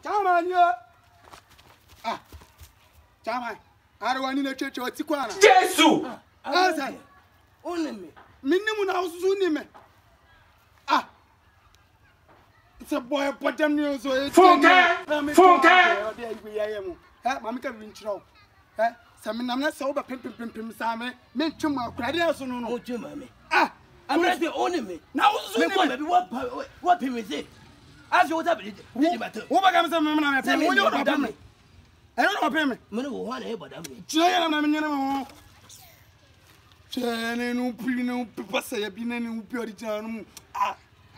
Chairman, you. Ah, Chairman. I don't want to church or Tikwana. Jesus! Only me. Minimum house soon. Ah, it's a boy, but them news. Funke! Mamma can reach out. Some I'm not sober, pim, Sammy. Make to my credit, so no, Jimmy. Ah, I'm not the only me. Now, what him is it? As you what happened, what comes from me? I don't know payment. Manu one able to me. Giant, no prino, Passa, been any purity. Ah,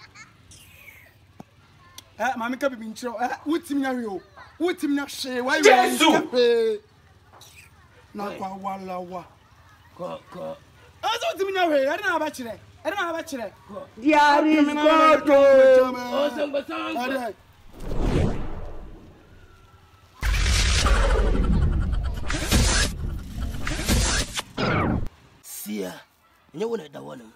Mamma can be in show. What's in your what's in your share? Why you not one law? I don't know. I don't know about you. I don't know about you. Yeah, see ya. You want that one?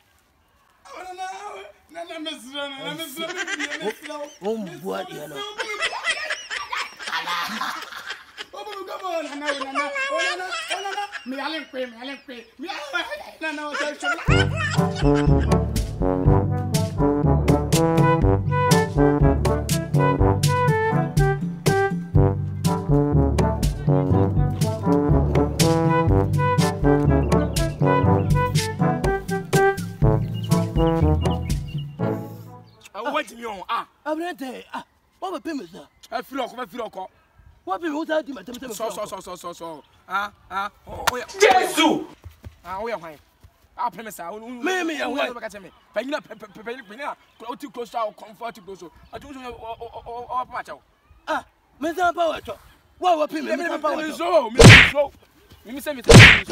I'm not there. What a payment, sir. I feel like what people tell you, Madame? So. Jesus! We are fine. I'll pay me, sir. Maybe I will look at me. Pena, too close to our comfortable. So I don't know much. Ah, Mr. Power. What people so? You say me.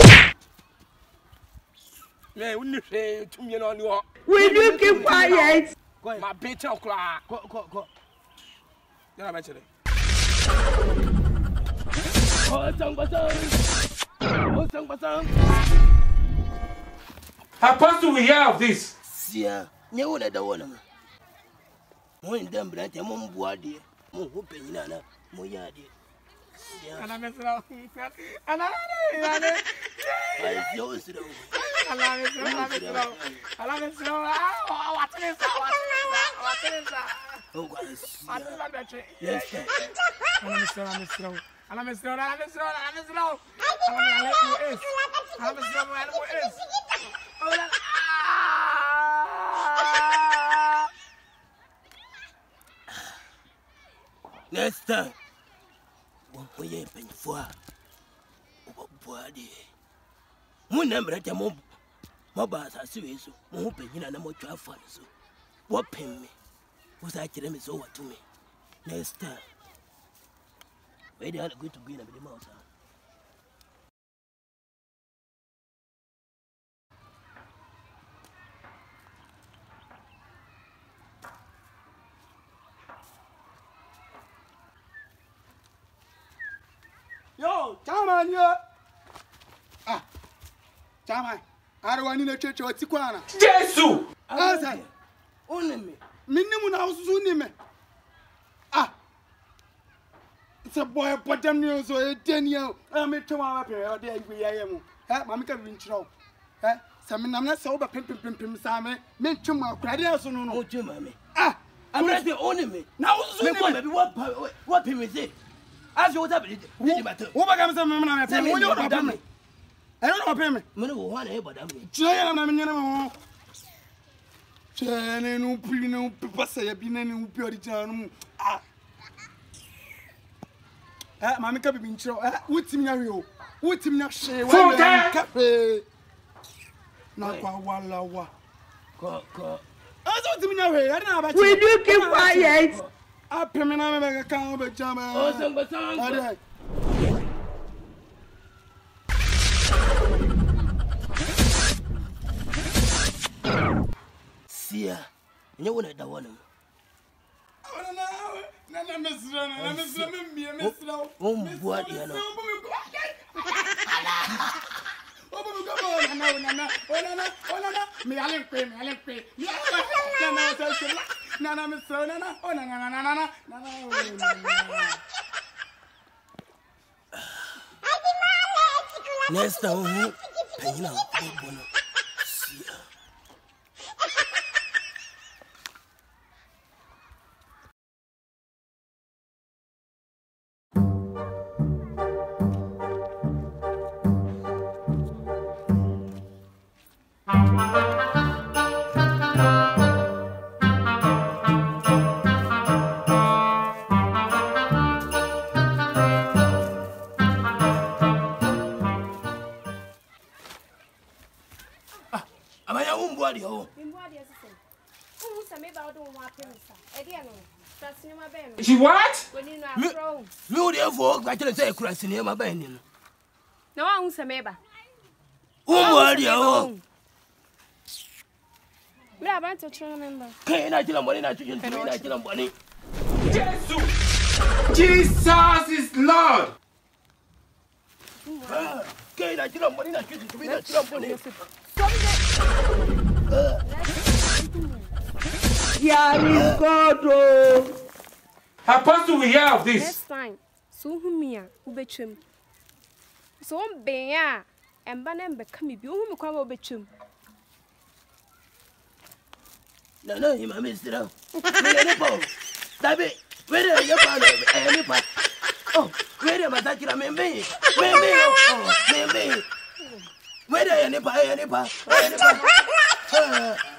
Yeah, wouldn't you say to me on your. Will you keep quiet? My bitch, I'll cry. Go. You're not actually. Apostle, we hear of this. Yeah, you want that one. When them brand, I'm on board. I'm hoping Nana, Moyadi. And I'm messing up. And next time, we ain't paying for body. One number at your mobile, I see you, hoping you know more travel. What pay me? Was I tell them it's over to me? Next time, where they are going to be in the mouth. Yo, Chairman, you. Ah, Chairman, I don't want to church or Tikwana. Jesus! Only me. Minimum house soon. Ah, it's a boy, but them news or 10 years. I'm a tomorrow. We am. Mamma can reach out. Some I'm not sober, pim, Sammy. Make to my credit, so no, Jimmy. Ah, I'm not the only me. Now, what him is it? As you what happened, what comes from me? I don't know payment. Manu one able to me. Giant, no prino, Passa, been any purity. Ah, Mamma can be in show. What's in your what's in your share? Cafe. Not one law. Go. I don't know about you. Will you keep quiet? I pay me now, I can't be jammed. See ya. You want that one? Nana, Miss Nana, oh, Nana. Next time, She what? No, therefore, I can say, crossing near my bending. No one who's a member. Oh, are you? We are about to remember. Can't I tell money? I tell money. Jesus is Lord. Can't I tell money? I tell money. Yeah, God. Apostle, we hear of this. Next time, so whom me who betchum. So be ya, and Banam become you whom come over betchum. No, you may miss it out. David, where are your father? Oh, where am I touching a maybe? Oh, maybe. Where are any pie?